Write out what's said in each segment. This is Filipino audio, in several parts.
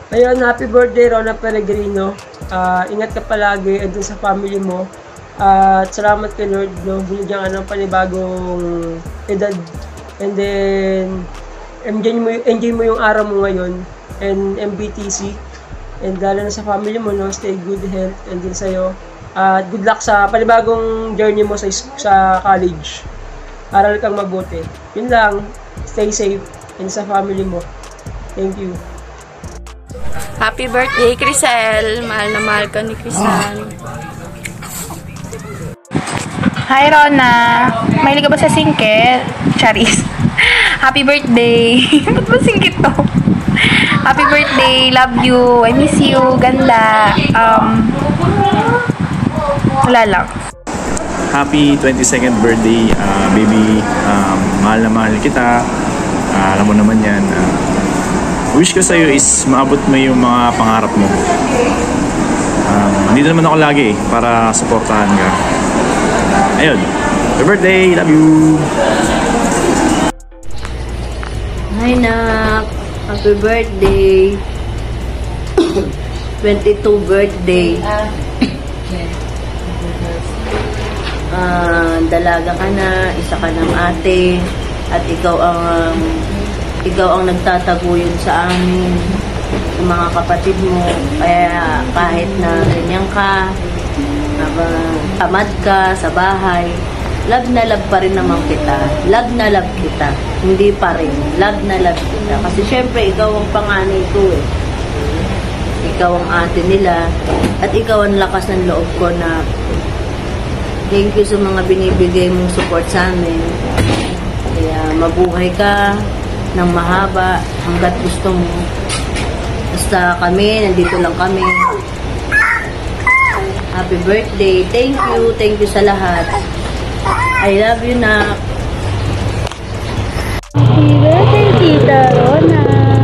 Ayun, happy birthday, Rona Pellegrino. Ingat ka palagi and sa family mo. At salamat kay Lord, no? Binigyan ka ng panibagong edad. And then, enjoy mo yung araw mo ngayon. And MBTC. And lalo na sa family mo, no? Stay good health. And din sa'yo. At good luck sa panibagong journey mo sa college. Aral kang mabuti. Yun lang. Stay safe. And sa family mo. Thank you. Happy birthday, Crisel! Mahal na mahal ka ni Crisel. Hi, Rona! Mahilig ka ba sa singkit? Charis. Happy birthday! Ba't ba singkit to? Happy birthday! Love you! I miss you! Ganda! Wala lang. Happy 22nd birthday, baby. Mahal na mahal kita. Alam mo naman yan. Wish ko sa'yo is maabot mo yung mga pangarap mo. Nandito naman ako lagi para supportahan ka. Ayun. Happy birthday! Love you! Hi, Nak! Happy birthday! 22 birthday. Dalaga ka na, isa ka ng ate, at ikaw ang nagtataguyod sa amin, sa mga kapatid mo. Kaya kahit na ganyan ka, tamad ka sa bahay, love na love pa rin naman kita. Love na love kita. Hindi pa rin. Love na love kita. Kasi syempre, ikaw ang panganay ko eh. Ikaw ang ate nila. At ikaw ang lakas ng loob ko na thank you sa mga binibigay mong support sa amin. Kaya mabuhay ka ng mahaba hanggat gusto mo. Basta kami, nandito lang kami. Happy birthday. Thank you. Thank you sa lahat. I love you, na. Happy birthday, Tita Rona!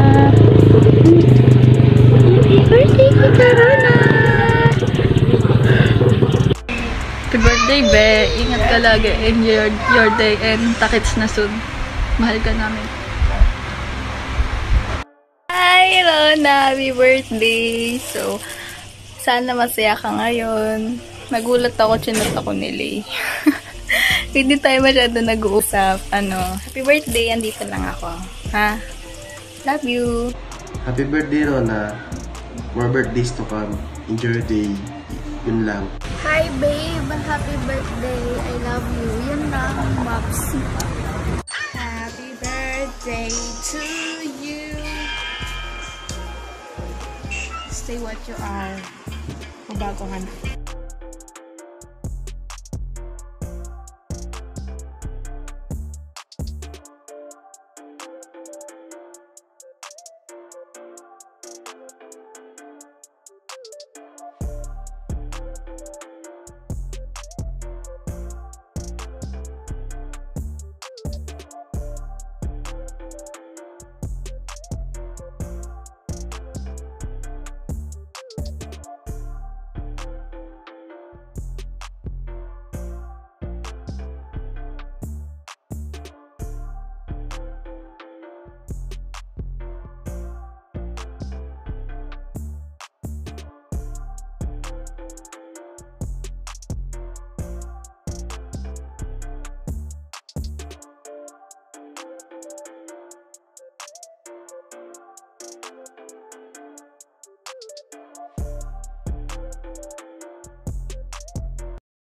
Happy birthday, Tita Rona! Happy birthday, Be! Ingat ka lagi. Enjoy your day and takits na soon. Mahal ka namin. Hi, Rona! Happy birthday! So, sana masaya ka ngayon. Nagulat ako, chinat ako ni Lay. Hindi tayo masyado nag-uusap. Happy birthday, andito lang ako. Ha? Love you! Happy birthday, Rona. More birthdays to come. Enjoy your day. Yun lang. Hi, babe! Happy birthday! I love you. Yun lang, Maps. Happy birthday to you! Stay what you are. Mabago ka na.